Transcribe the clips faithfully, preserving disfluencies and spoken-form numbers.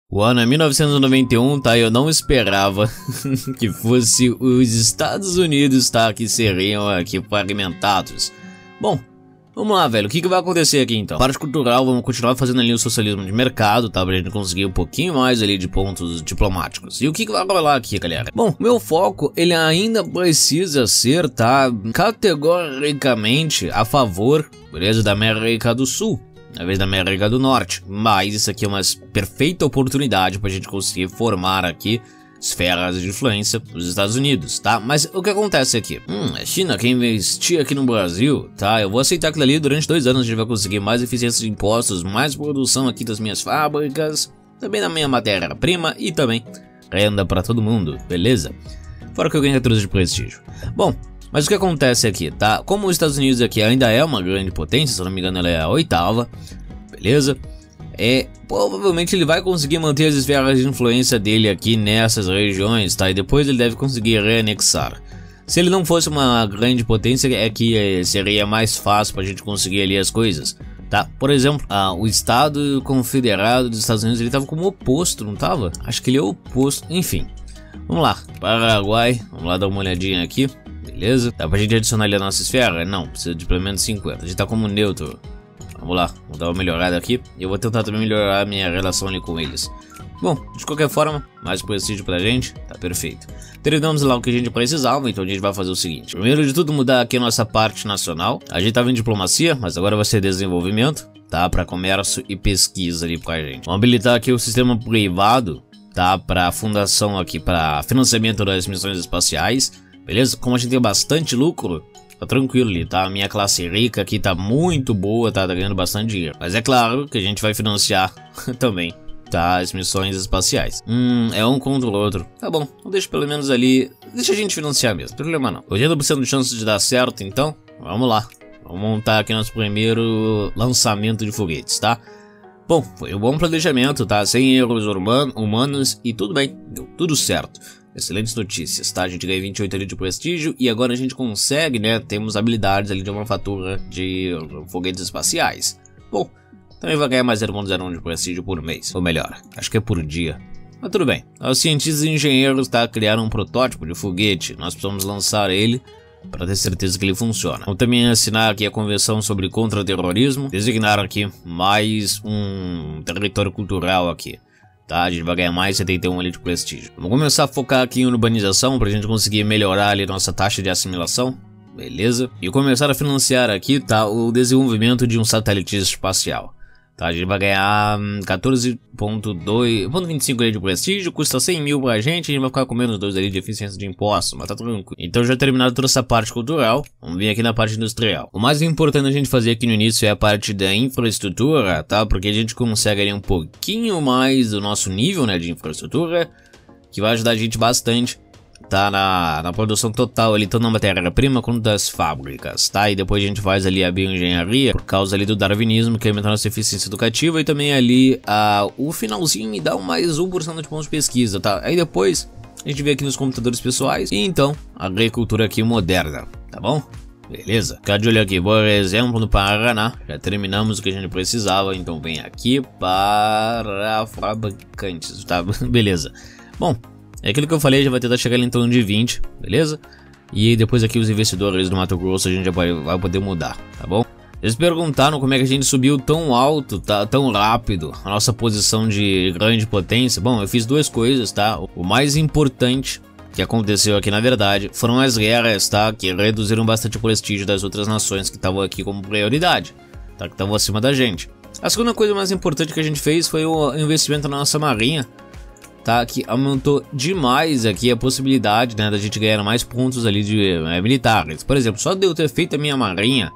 O ano é mil novecentos e noventa e um, tá? Eu não esperava que fosse os Estados Unidos, tá? Que seriam aqui fragmentados. Bom, vamos lá, velho. O que, que vai acontecer aqui, então? Parte cultural, vamos continuar fazendo ali o socialismo de mercado, tá? Pra gente conseguir um pouquinho mais ali de pontos diplomáticos. E o que, que vai rolar aqui, galera? Bom, meu foco, ele ainda precisa ser, tá? Categoricamente a favor, beleza? Da América do Sul, na vez da América do Norte. Mas isso aqui é uma perfeita oportunidade pra gente conseguir formar aqui esferas de influência dos Estados Unidos, tá? Mas o que acontece aqui? Hum, a China quer investir aqui no Brasil, tá? Eu vou aceitar aquilo ali, durante dois anos a gente vai conseguir mais eficiência de impostos, mais produção aqui das minhas fábricas, também da minha matéria-prima e também renda pra todo mundo, beleza? Fora que eu ganho retorno de prestígio. Bom, mas o que acontece aqui, tá? Como os Estados Unidos aqui ainda é uma grande potência, se eu não me engano ela é a oitava, beleza? É, provavelmente ele vai conseguir manter as esferas de influência dele aqui nessas regiões, tá? E depois ele deve conseguir reanexar. Se ele não fosse uma grande potência, é que é, seria mais fácil pra gente conseguir ali as coisas, tá? Por exemplo, ah, o Estado Confederado dos Estados Unidos, ele tava como oposto, não tava? Acho que ele é o oposto, enfim. Vamos lá, Paraguai, vamos lá dar uma olhadinha aqui, beleza? Dá pra gente adicionar ali a nossa esfera? Não, precisa de pelo menos cinquenta, a gente tá como neutro. Vamos lá, vou dar uma melhorada aqui. E eu vou tentar também melhorar a minha relação ali com eles. Bom, de qualquer forma, mais prestígio pra gente, tá perfeito. Terminamos lá o que a gente precisava, então a gente vai fazer o seguinte. Primeiro de tudo, mudar aqui a nossa parte nacional. A gente tava em diplomacia, mas agora vai ser desenvolvimento, tá? Pra comércio e pesquisa ali pra gente. Vamos habilitar aqui o sistema privado, tá? Pra fundação aqui, pra financiamento das missões espaciais, beleza? Como a gente tem bastante lucro, tá tranquilo ali, tá? A minha classe rica aqui tá muito boa, tá? Tá ganhando bastante dinheiro. Mas é claro que a gente vai financiar também, tá? As missões espaciais. Hum, é um contra o outro. Tá bom, então deixa pelo menos ali... Deixa a gente financiar mesmo, problema não. oitenta por cento de chance de dar certo, então, vamos lá. Vamos montar aqui nosso primeiro lançamento de foguetes, tá? Bom, foi um bom planejamento, tá? Sem erros humanos e tudo bem, deu tudo certo. Excelentes notícias, tá? A gente ganha vinte e oito ali de prestígio e agora a gente consegue, né? Temos habilidades ali de manufatura de foguetes espaciais. Bom, também vai ganhar mais zero ponto zero um de prestígio por mês, ou melhor, acho que é por dia. Mas tudo bem, os cientistas e engenheiros, tá? Criaram um protótipo de foguete, nós precisamos lançar ele para ter certeza que ele funciona. Vamos também assinar aqui a convenção sobre contra-terrorismo, designar aqui mais um território cultural aqui. Tá, a gente vai ganhar mais setenta e um ali de prestígio. Vamos começar a focar aqui em urbanização pra gente conseguir melhorar ali nossa taxa de assimilação. Beleza? E começar a financiar aqui, tá, o desenvolvimento de um satélite espacial. Tá, a gente vai ganhar quatorze ponto vinte e cinco ali de prestígio, custa cem mil pra gente, a gente vai ficar com menos dois ali de eficiência de impostos, mas tá tranquilo. Então já terminado toda essa parte cultural, vamos vir aqui na parte industrial. O mais importante a gente fazer aqui no início é a parte da infraestrutura, tá, porque a gente consegue ali um pouquinho mais do nosso nível, né, de infraestrutura, que vai ajudar a gente bastante, tá, na, na produção total ali, tanto na matéria-prima quanto das fábricas, tá? E depois a gente faz ali a bioengenharia, por causa ali do darwinismo, que aumenta a nossa eficiência educativa, e também ali a, o finalzinho me dá um mais um por cento de pontos de pesquisa, tá? Aí depois a gente vê aqui nos computadores pessoais, e então a agricultura aqui moderna, tá bom? Beleza? Ficar de olho aqui, por exemplo, no Paraná, já terminamos o que a gente precisava, então vem aqui para fabricantes, tá? Beleza. Bom, é aquilo que eu falei, já vai tentar chegar ali em torno de vinte, beleza? E depois aqui os investidores do Mato Grosso a gente já vai, vai poder mudar, tá bom? Eles perguntaram como é que a gente subiu tão alto, tá, tão rápido, a nossa posição de grande potência. Bom, eu fiz duas coisas, tá? O mais importante que aconteceu aqui, na verdade, foram as guerras, tá? Que reduziram bastante o prestígio das outras nações que estavam aqui como prioridade, tá? Que estavam acima da gente. A segunda coisa mais importante que a gente fez foi o investimento na nossa marinha, tá, que aumentou demais aqui a possibilidade, né, da gente ganhar mais pontos ali de é, militares. Por exemplo, só de eu ter feito a minha marinha,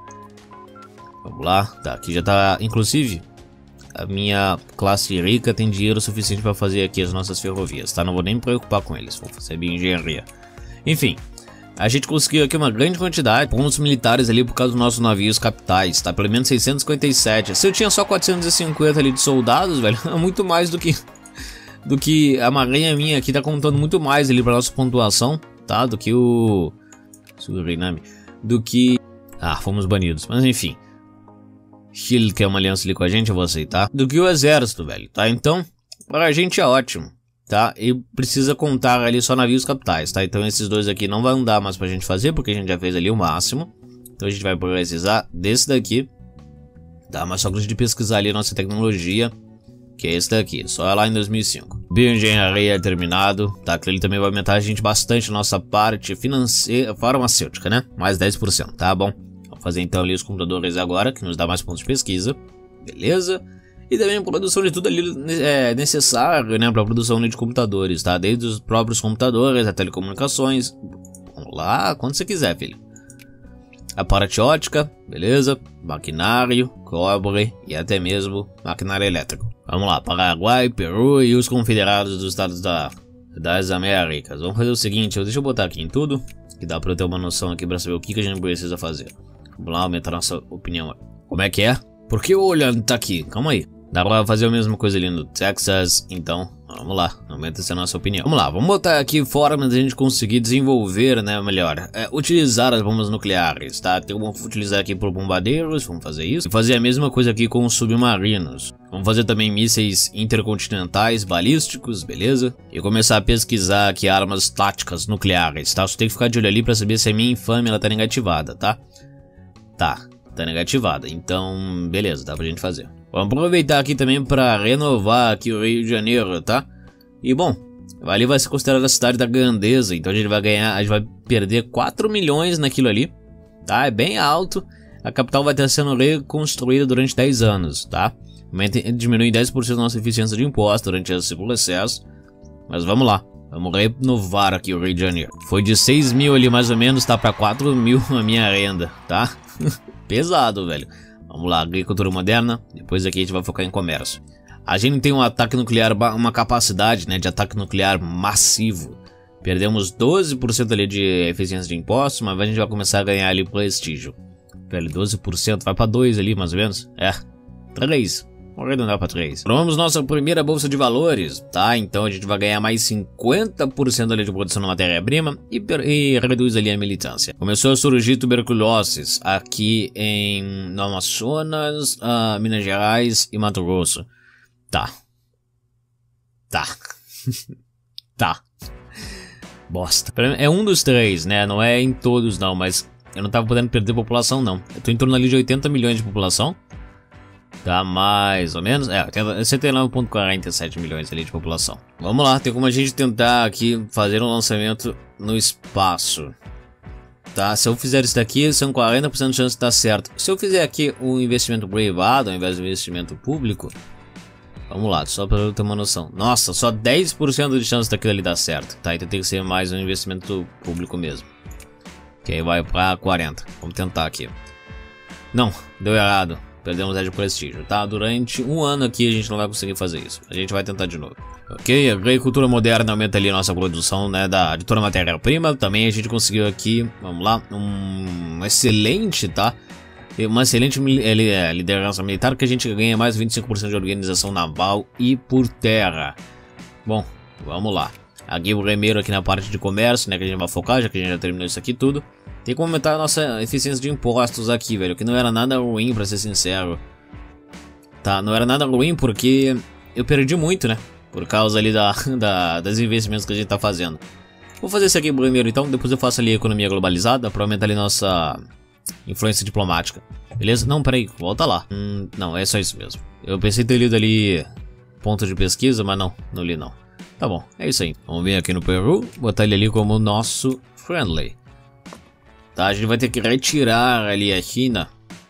vamos lá, tá, aqui já tá, inclusive, a minha classe rica tem dinheiro suficiente para fazer aqui as nossas ferrovias, tá, não vou nem me preocupar com eles, vou fazer bioengenharia. Enfim, a gente conseguiu aqui uma grande quantidade de pontos militares ali por causa dos nossos navios capitais, tá, pelo menos seiscentos e cinquenta e sete. Se eu tinha só quatrocentos e cinquenta ali de soldados, velho, é muito mais do que... do que a marinha minha aqui tá contando muito mais ali pra nossa pontuação, tá? Do que o... Suriname. Do que... Ah, fomos banidos. Mas enfim. Chile quer uma aliança ali com a gente, eu vou aceitar. Do que o exército, velho, tá? Então, Pra gente é ótimo, tá? E precisa contar ali só navios capitais, tá? Então esses dois aqui não vai dar mais pra gente fazer, porque a gente já fez ali o máximo. Então a gente vai precisar desse daqui, tá? Mas só que a gente pesquisar ali a nossa tecnologia, que é esse daqui, só lá em dois mil e cinco. Bioengenharia terminado, tá? Que ele também vai aumentar a gente bastante a nossa parte financeira, farmacêutica, né? Mais dez por cento, tá bom? Vamos fazer então ali os computadores agora, que nos dá mais pontos de pesquisa, beleza? E também a produção de tudo ali é necessário, né, para a produção de computadores, tá? Desde os próprios computadores, a telecomunicações. Vamos lá, quando você quiser, filho. A parte ótica, beleza? Maquinário, cobre e até mesmo maquinário elétrico. Vamos lá, Paraguai, Peru e os confederados dos Estados da, das Américas. Vamos fazer o seguinte, deixa eu botar aqui em tudo, que dá para eu ter uma noção aqui para saber o que, que a gente precisa fazer. Vamos lá, aumentar nossa opinião. Como é que é? Por que o olhando tá aqui? Calma aí. Dá pra fazer a mesma coisa ali no Texas, então vamos lá, aumenta essa nossa opinião. Vamos lá, vamos botar aqui formas de a gente conseguir desenvolver, né, melhor, é, utilizar as bombas nucleares, tá? Tem como utilizar aqui por bombardeiros, vamos fazer isso. E fazer a mesma coisa aqui com os submarinos. Vamos fazer também mísseis intercontinentais, balísticos, beleza? E começar a pesquisar aqui armas táticas nucleares, tá? Você tem que ficar de olho ali pra saber se a minha infame ela tá negativada, tá? Tá, tá negativada, então beleza, dá pra gente fazer. Vamos aproveitar aqui também para renovar aqui o Rio de Janeiro, tá? E bom, ali vai ser considerada a cidade da grandeza, então a gente vai ganhar, a gente vai perder quatro milhões naquilo ali, tá? É bem alto, a capital vai estar sendo reconstruída durante dez anos, tá? Diminui dez por cento da nossa eficiência de imposto durante esse processo, mas vamos lá, vamos renovar aqui o Rio de Janeiro. Foi de seis mil ali mais ou menos, tá para quatro mil a minha renda, tá? Pesado, velho. Vamos lá, agricultura moderna, depois aqui a gente vai focar em comércio. A gente tem um ataque nuclear, uma capacidade, né, de ataque nuclear massivo. Perdemos doze por cento ali de eficiência de impostos, mas a gente vai começar a ganhar ali prestígio. Velho, doze por cento vai para dois ali mais ou menos. É, três. Vamos arredondar para três. Formamos nossa primeira bolsa de valores, tá? Então a gente vai ganhar mais cinquenta por cento ali de produção de matéria-prima e, e reduz ali a militância. Começou a surgir tuberculoses aqui em no Amazonas, uh, Minas Gerais e Mato Grosso. Tá. Tá. Tá. Bosta. É um dos três, né? Não é em todos não, mas eu não tava podendo perder população não. Eu tô em torno ali de oitenta milhões de população. Tá, mais ou menos, é, setenta e nove vírgula quarenta e sete milhões ali de população. Vamos lá, tem como a gente tentar aqui fazer um lançamento no espaço. Tá, se eu fizer isso daqui, são quarenta por cento de chance de dar certo. Se eu fizer aqui um investimento privado ao invés do investimento público, vamos lá, só para eu ter uma noção. Nossa, só dez por cento de chance daquilo ali dar certo. Tá, então tem que ser mais um investimento público mesmo. Que aí vai para quarenta. Vamos tentar aqui. Não, deu errado. Perdemos dez de prestígio, tá? Durante um ano aqui a gente não vai conseguir fazer isso. A gente vai tentar de novo. Ok, a agricultura moderna aumenta ali a nossa produção, né? Da, de toda a matéria-prima. Também a gente conseguiu aqui, vamos lá, um excelente, tá? Uma excelente liderança militar que a gente ganha mais vinte e cinco por cento de organização naval e por terra. Bom, vamos lá. Aqui o primeiro aqui na parte de comércio, né? Que a gente vai focar, já que a gente já terminou isso aqui tudo. Tem que aumentar a nossa eficiência de impostos aqui, velho, que não era nada ruim, pra ser sincero. Tá, não era nada ruim porque eu perdi muito, né? Por causa ali da, da, das investimentos que a gente tá fazendo. Vou fazer isso aqui primeiro então, depois eu faço ali a economia globalizada pra aumentar ali nossa influência diplomática. Beleza? Não, peraí, volta lá. Hum, não, é só isso mesmo. Eu pensei ter lido ali ponto de pesquisa, mas não, não li não. Tá bom, é isso aí. Vamos vir aqui no Peru, botar ele ali como nosso friendly. Tá, a gente vai ter que retirar ali a China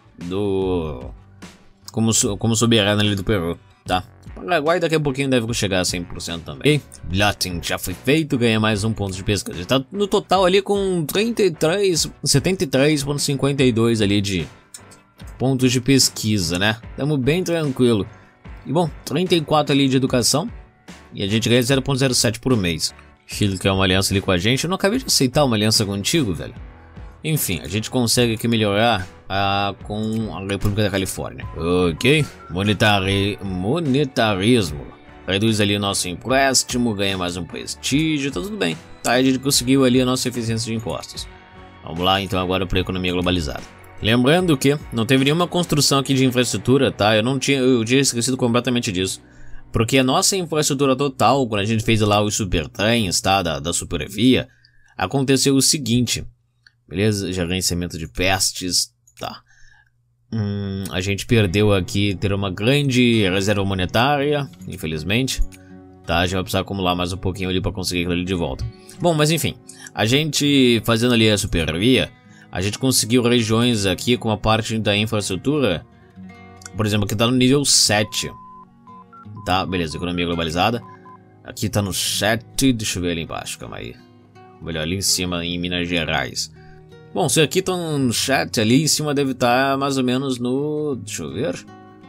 do como, como soberana ali do Peru, tá? Paraguai daqui a pouquinho deve chegar a cem por cento também. E Latin já foi feito, ganha mais um ponto de pesquisa. Ele tá no total ali com trinta e três, setenta e três vírgula cinquenta e dois ali de pontos de pesquisa, né? Tamo bem tranquilo. E bom, trinta e quatro ali de educação. E a gente ganha zero vírgula zero sete por mês. Chile quer uma aliança ali com a gente. Eu não acabei de aceitar uma aliança contigo, velho. Enfim, a gente consegue aqui melhorar ah, com a República da Califórnia. Ok, Monetari... monetarismo. Reduz ali o nosso empréstimo, ganha mais um prestígio, tá tudo bem. Tá, a gente conseguiu ali a nossa eficiência de impostos. Vamos lá então agora para a economia globalizada. Lembrando que não teve nenhuma construção aqui de infraestrutura, tá? Eu não tinha, eu tinha esquecido completamente disso. Porque a nossa infraestrutura total, quando a gente fez lá os supertrens, tá, da, da supervia, aconteceu o seguinte, beleza? Gerenciamento de pestes, tá. Hum, a gente perdeu aqui, ter uma grande reserva monetária, infelizmente. Tá, a gente vai precisar acumular mais um pouquinho ali para conseguir aquilo ali de volta. Bom, mas enfim, a gente fazendo ali a supervia, a gente conseguiu regiões aqui com a parte da infraestrutura, por exemplo, aqui tá no nível sete. Tá, beleza, economia globalizada. Aqui tá no sete, deixa eu ver ali embaixo, calma aí. Melhor, ali em cima, em Minas Gerais. Bom, se aqui tá no sete, ali em cima deve estar mais ou menos no... Deixa eu ver.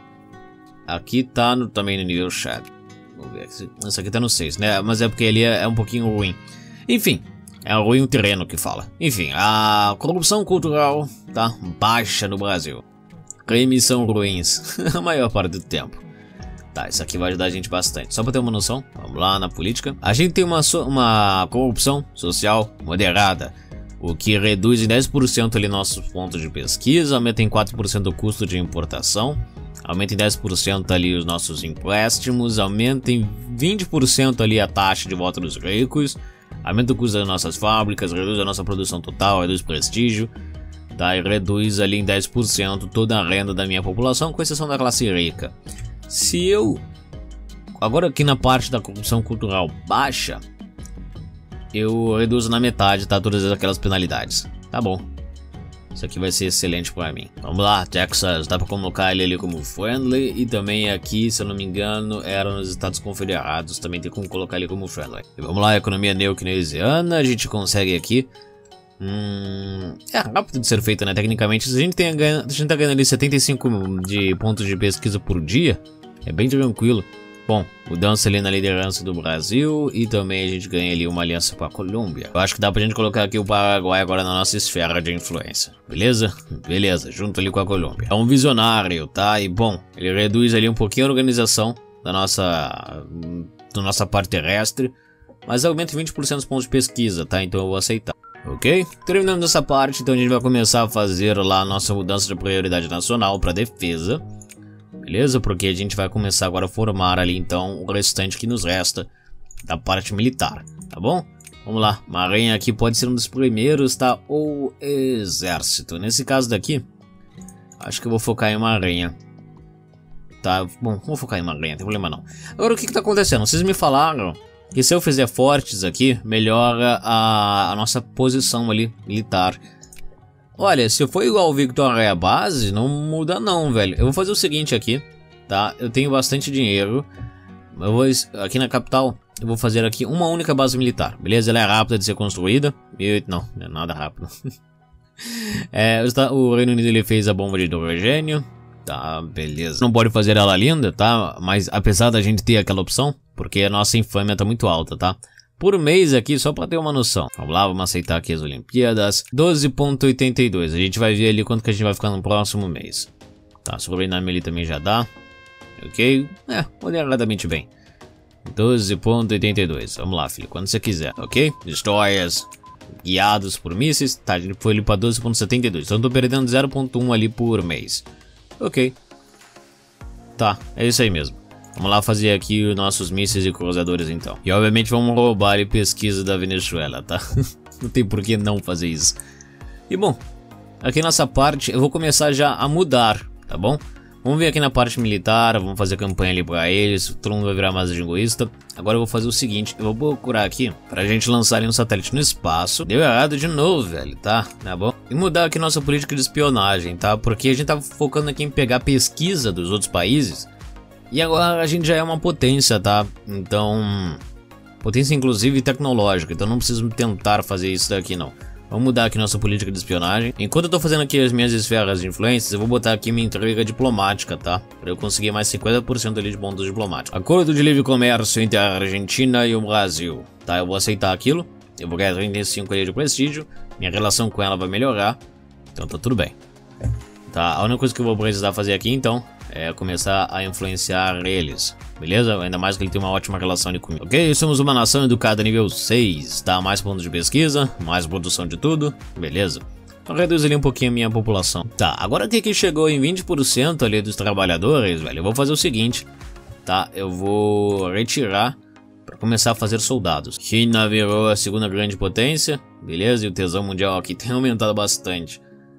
Aqui tá no, também no nível sete. Vamos ver, esse aqui tá no seis, né? Mas é porque ali é, é um pouquinho ruim. Enfim, é ruim o terreno que fala. Enfim, a corrupção cultural tá baixa no Brasil. Crimes são ruins a maior parte do tempo. Tá, isso aqui vai ajudar a gente bastante. Só pra ter uma noção, vamos lá na política. A gente tem uma, so uma corrupção social moderada, o que reduz em dez por cento ali nossos pontos de pesquisa, aumenta em quatro por cento o custo de importação, aumenta em dez por cento ali os nossos empréstimos, aumenta em vinte por cento ali a taxa de volta dos ricos, aumenta o custo das nossas fábricas, reduz a nossa produção total, reduz prestígio, tá, e reduz ali em dez por cento toda a renda da minha população, com exceção da classe rica. Se eu, agora aqui na parte da corrupção cultural baixa, eu reduzo na metade, tá, todas aquelas penalidades. Tá bom. Isso aqui vai ser excelente pra mim. Vamos lá, Texas, dá pra colocar ele ali como friendly. E também aqui, se eu não me engano, era nos Estados Confederados, também tem como colocar ele como friendly. E vamos lá, economia neo-keynesiana, a gente consegue aqui. Hum, é rápido de ser feito, né? Tecnicamente, se a gente, tem a, a gente tá ganhando ali setenta e cinco de pontos de pesquisa por dia, é bem tranquilo. Bom, mudança ali na liderança do Brasil e também a gente ganha ali uma aliança com a Colômbia. Eu acho que dá pra gente colocar aqui o Paraguai agora na nossa esfera de influência, beleza? Beleza, junto ali com a Colômbia. É um visionário, tá? E bom, ele reduz ali um pouquinho a organização da nossa, da nossa parte terrestre, mas aumenta vinte por cento dos pontos de pesquisa, tá? Então eu vou aceitar. Ok? Terminando essa parte, então a gente vai começar a fazer lá a nossa mudança de prioridade nacional para defesa. Beleza? Porque a gente vai começar agora a formar ali então o restante que nos resta da parte militar, tá bom? Vamos lá, marinha aqui pode ser um dos primeiros, tá? Ou exército. Nesse caso daqui, acho que eu vou focar em marinha. Tá, bom, vou focar em marinha, não tem problema não. Agora o que que tá acontecendo? Vocês me falaram que se eu fizer fortes aqui, melhora a, a nossa posição ali, militar. Olha, se eu for igual o Victoria Base, não muda não, velho. Eu vou fazer o seguinte aqui, tá? Eu tenho bastante dinheiro. Eu vou, aqui na capital, eu vou fazer aqui uma única base militar, beleza? Ela é rápida de ser construída. E, não, não é nada rápido. é, o Reino Unido ele fez a bomba de hidrogênio. Tá, beleza. Não pode fazer ela linda, tá? Mas apesar da gente ter aquela opção, porque a nossa infâmia tá muito alta, tá? Por mês aqui, só pra ter uma noção. Vamos lá, vamos aceitar aqui as Olimpíadas. doze ponto oitenta e dois. A gente vai ver ali quanto que a gente vai ficar no próximo mês. Tá, sobrenome ali também já dá. Ok? É, moderadamente bem. doze ponto oitenta e dois. Vamos lá, filho, quando você quiser, ok? Destroyers guiados por mísseis. Tá, a gente foi ali pra doze ponto setenta e dois. Então eu tô perdendo zero ponto um ali por mês. Ok. Tá, é isso aí mesmo. Vamos lá fazer aqui os nossos mísseis e cruzadores então. E obviamente vamos roubar a pesquisa da Venezuela, tá? Não tem por que não fazer isso. E bom, aqui nessa parte eu vou começar já a mudar, tá bom? Vamos ver aqui na parte militar, vamos fazer campanha ali pra eles, todo mundo vai virar mais jingoísta. Agora eu vou fazer o seguinte, eu vou procurar aqui pra gente lançar ali um satélite no espaço. Deu errado de novo, velho, tá? Tá bom? E mudar aqui nossa política de espionagem, tá? Porque a gente tava focando aqui em pegar pesquisa dos outros países. E agora a gente já é uma potência, tá? Então, potência inclusive tecnológica, então não preciso tentar fazer isso daqui não. Vamos mudar aqui nossa política de espionagem. Enquanto eu tô fazendo aqui as minhas esferas de influências, eu vou botar aqui minha intriga diplomática, tá? Pra eu conseguir mais cinquenta por cento ali de pontos diplomáticos. Acordo de livre comércio entre a Argentina e o Brasil, tá? Eu vou aceitar aquilo. Eu vou ganhar trinta e cinco ali de prestígio. Minha relação com ela vai melhorar. Então tá tudo bem. Tá, a única coisa que eu vou precisar fazer aqui então é começar a influenciar eles, beleza? Ainda mais que ele tem uma ótima relação ali comigo. Ok, somos uma nação educada nível seis, tá? Mais pontos de pesquisa, mais produção de tudo, beleza? Então reduz ali um pouquinho a minha população. Tá, agora que aqui chegou em vinte por cento ali dos trabalhadores, velho, eu vou fazer o seguinte. tá? Eu vou retirar para começar a fazer soldados. China virou a segunda grande potência, beleza? E o tesão mundial aqui tem aumentado bastante.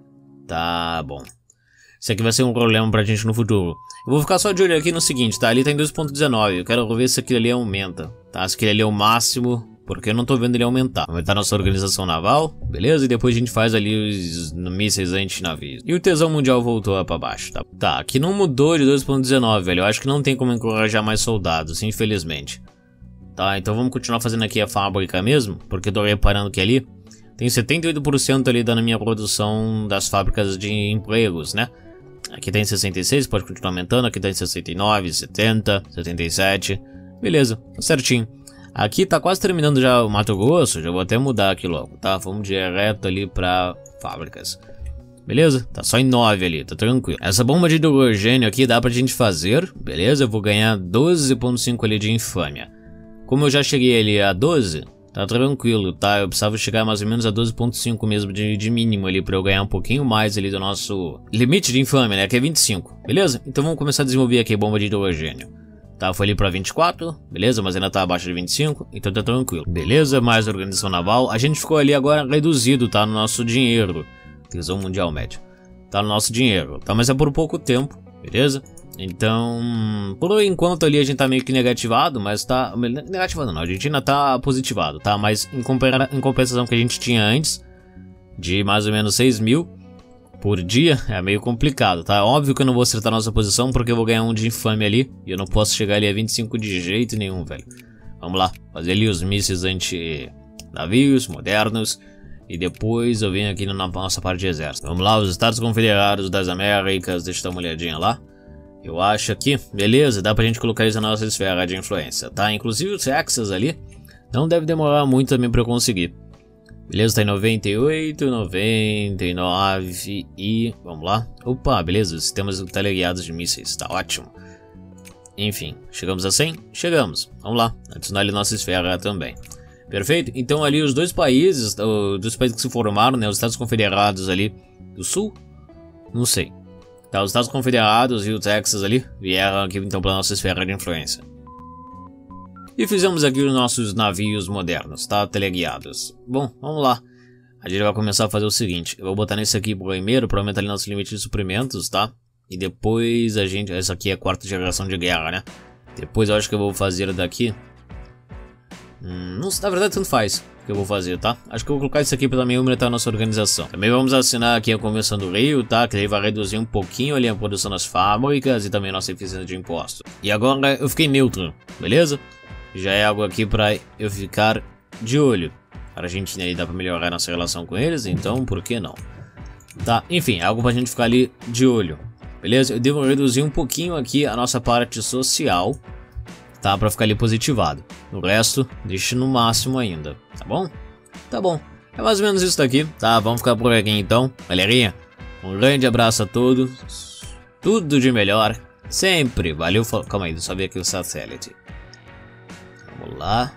Tá bom. Isso aqui vai ser um problema pra gente no futuro. Eu vou ficar só de olho aqui no seguinte, tá? Ali tá em dois ponto dezenove. Eu quero ver se aquilo ali aumenta, tá? Se aquilo ali é o máximo, porque eu não tô vendo ele aumentar. Aumentar nossa organização naval, beleza? E depois a gente faz ali os mísseis anti-navios. E o tesão mundial voltou pra baixo, tá? Tá, aqui não mudou de dois ponto dezenove, velho. Eu acho que não tem como encorajar mais soldados, infelizmente. Tá, então vamos continuar fazendo aqui a fábrica mesmo, porque eu tô reparando que ali tem setenta e oito por cento ali da minha produção das fábricas de empregos, né? Aqui tá em sessenta e seis, pode continuar aumentando. Aqui tá em sessenta e nove, setenta, setenta e sete. Beleza, tá certinho. Aqui tá quase terminando já o Mato Grosso. Já vou até mudar aqui logo, tá? Vamos direto ali pra fábricas. Beleza? Tá só em nove ali, tá tranquilo. Essa bomba de hidrogênio aqui dá pra gente fazer. Beleza? Eu vou ganhar doze ponto cinco ali de infâmia. Como eu já cheguei ali a doze, tá tranquilo, tá? Eu precisava chegar mais ou menos a doze ponto cinco mesmo de, de mínimo ali pra eu ganhar um pouquinho mais ali do nosso limite de infâmia, né? Que é vinte e cinco, beleza? Então vamos começar a desenvolver aqui a bomba de hidrogênio. Tá, foi ali pra vinte e quatro, beleza? Mas ainda tá abaixo de vinte e cinco, então tá tranquilo. Beleza, mais organização naval. A gente ficou ali agora reduzido, tá? No nosso dinheiro. Tesão mundial médio. Tá no nosso dinheiro, tá? Mas é por pouco tempo, beleza? Então, por enquanto ali a gente tá meio que negativado, mas tá... Negativado não, a gente ainda tá positivado, tá? Mas em, compara... em compensação que a gente tinha antes, de mais ou menos seis mil por dia, é meio complicado, tá? Óbvio que eu não vou acertar a nossa posição, porque eu vou ganhar um de infame ali, e eu não posso chegar ali a vinte e cinco de jeito nenhum, velho. Vamos lá, fazer ali os mísseis anti-navios modernos, e depois eu venho aqui na nossa parte de exército. Vamos lá, os Estados Confederados das Américas, deixa eu dar uma olhadinha lá. Eu acho aqui, beleza, dá pra gente colocar isso na nossa esfera de influência, tá? Inclusive o Texas ali, não deve demorar muito também pra eu conseguir. Beleza, tá em noventa e oito, noventa e nove e... Vamos lá. Opa, beleza, sistemas teleguiados de mísseis, tá ótimo. Enfim, chegamos a cem? Chegamos. Vamos lá, adicionar ali nossa esfera também. Perfeito? Então ali os dois países, os dois países que se formaram, né? Os Estados Confederados ali do Sul, não sei. Tá, os Estados Confederados e o Texas ali vieram aqui então para nossa esfera de influência. E fizemos aqui os nossos navios modernos, tá? Teleguiados. Bom, vamos lá. A gente vai começar a fazer o seguinte. Eu vou botar nesse aqui primeiro para aumentar ali nosso limite de suprimentos, tá? E depois a gente... Essa aqui é a quarta geração de guerra, né? Depois eu acho que eu vou fazer daqui... Hum, não, na verdade tanto faz que eu vou fazer, tá? Acho que eu vou colocar isso aqui para também aumentar a nossa organização. Também vamos assinar aqui a Convenção do Rio, tá? Que ele vai reduzir um pouquinho ali a produção das fábricas e também a nossa eficiência de impostos. E agora eu fiquei neutro, beleza? Já é algo aqui para eu ficar de olho. A Argentina aí dá para melhorar nossa relação com eles, então por que não? Tá, enfim, algo pra gente ficar ali de olho, beleza? Eu devo reduzir um pouquinho aqui a nossa parte social, tá? Pra ficar ali positivado. O resto, deixa no máximo ainda, tá bom? Tá bom, é mais ou menos isso daqui, tá? Vamos ficar por aqui então, galerinha. Um grande abraço a todos, tudo de melhor, sempre. Valeu, calma aí, deixa eu só ver aqui o satélite. Vamos lá.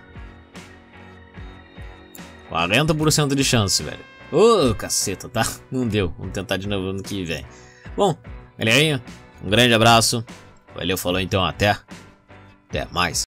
quarenta por cento de chance, velho. Ô, oh, caceta, tá? Não deu, vamos tentar de novo no que vem. Bom, galerinha, um grande abraço. Valeu, falou então, até. Até mais.